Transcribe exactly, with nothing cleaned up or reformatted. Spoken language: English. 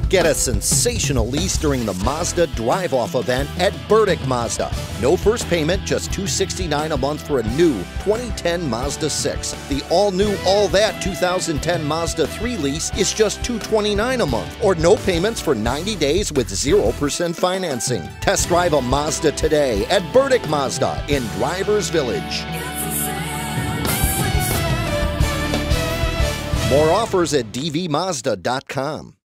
Get a sensational lease during the Mazda Drive-Off event at Burdick Mazda. No first payment, just two hundred sixty-nine dollars a month for a new twenty ten Mazda six. The all-new, all-that two thousand ten Mazda three lease is just two hundred twenty-nine dollars a month, or no payments for ninety days with zero percent financing. Test drive a Mazda today at Burdick Mazda in Drivers Village. More offers at d v mazda dot com.